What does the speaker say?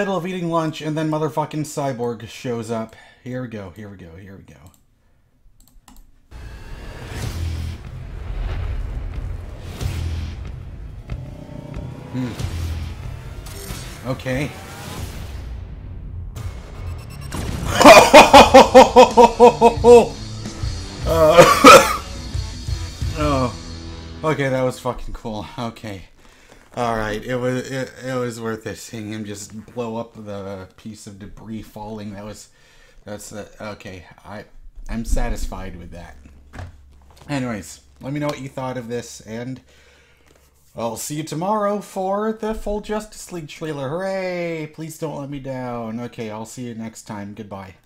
Middle of eating lunch, and then motherfucking Cyborg shows up. Here we go, here we go, here we go. Okay. Oh. Okay, that was fucking cool. Okay. Alright, it was worth it seeing him just blow up the piece of debris falling. Okay. I'm satisfied with that. Anyways, let me know what you thought of this, and I'll see you tomorrow for the full Justice League trailer. Hooray! Please don't let me down. Okay, I'll see you next time. Goodbye.